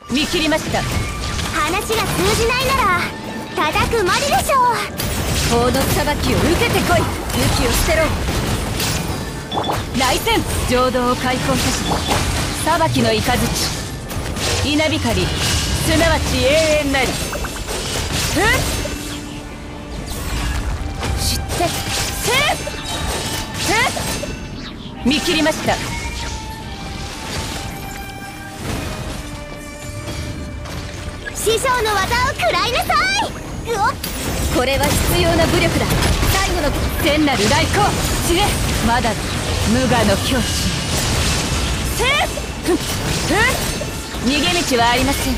見切りました。 話が通じないなら叩くまででしょう。 法の裁きを受けてこい。武器を捨てろ。来戦。浄土を開放さし裁きの雷稲光すなわち永遠なり。知って見切りました。 師匠の技を食らいなさい。 これは必要な武力だ。最後の天なる来光知れ。まだ無我の境地。逃げ道はありません。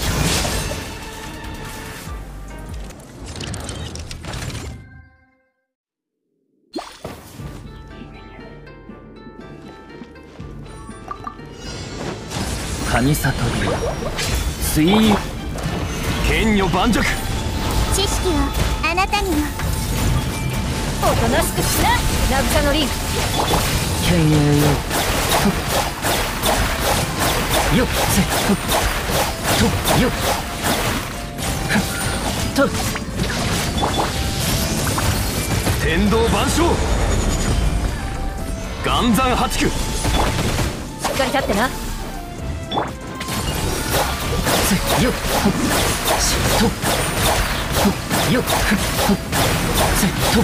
神里流水剣女盤石。 知識をあなたにも。 おとなしくしな渚のリン。 剣影よっせとよっと天道万象岩山八九。 しっかり立ってな。 せよっしとよっせと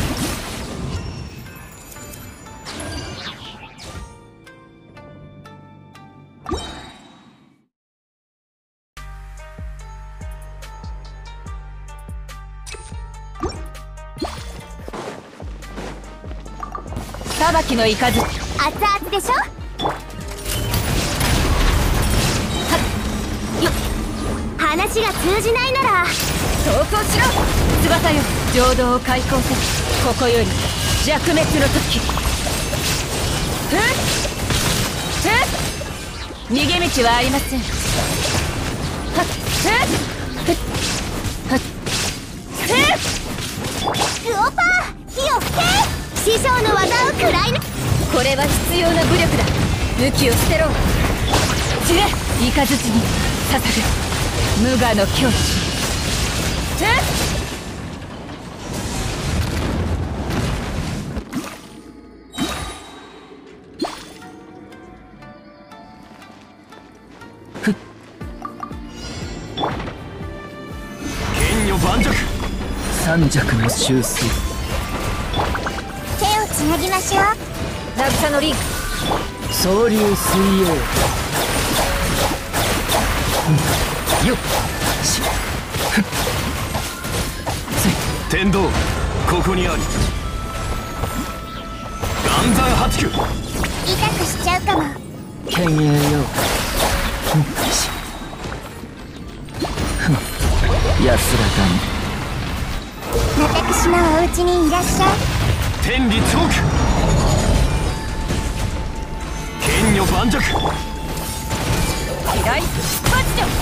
裁きの雷。 熱々でしょ。話が通じないなら投降しろ。翼よ浄土を開放せ。ここより弱滅の時。逃げ道はありません。 クオパー火を吹け。師匠の技を食らいな。 これは必要な武力だ。武器を捨てろ。散れ雷に捧ぐ無我の境地。 剣女盤石。三尺の収水。 手をつなぎましょう。 渚のリン。 総流水泳よっし天道ここにあり。岩山八九。 痛くしちゃうかも。 剣影よし安らかに。 私のお家にいらっしゃい。 天理チョーク剣女盤石。 平井パチョ。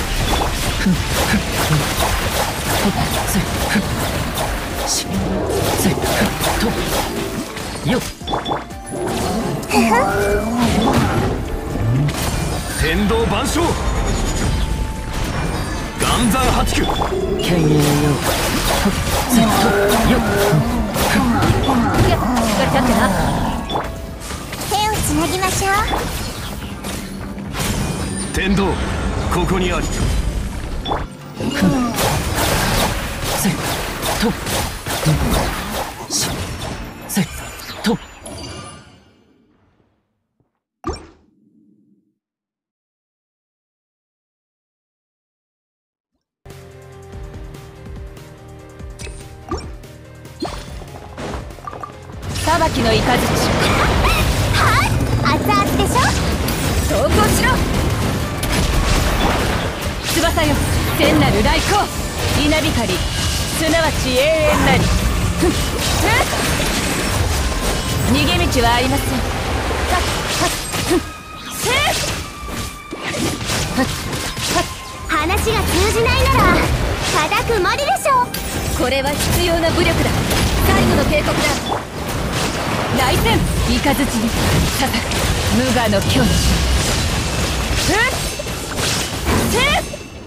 とよっ天道万象岩山八九。剣影よよっしっかり立ってな。 手をつなぎましょう。 天道ここにあり。せとしせと裁きの雷。 はい熱々でしょ。 投降しろ。翼よ天なる来光稲光すなわち永遠なり。逃げ道はありません。 話が通じないなら叩くまででしょ。 これは必要な武力だ。最後の警告だ。来戦雷に叩く無我の境地。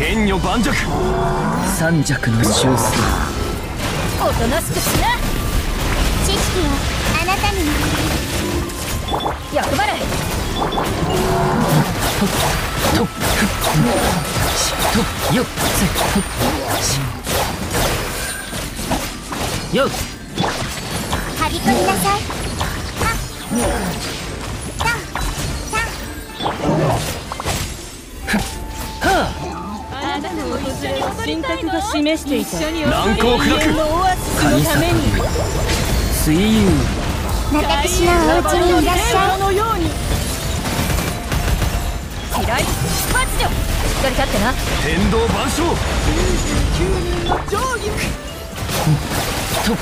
剣女盤石。三尺の修正。 おとなしくしな。 知識をあなたに役払い。 とよっよっはびこりなさい。 神格が示していた難攻不落。カニサトリ水遊。 私のお家にいらっしゃい。 嫌い出発じゃ。しっかり立ってな。 天道万象。と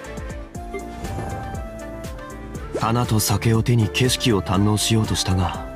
花と酒を手に景色を堪能しようとしたが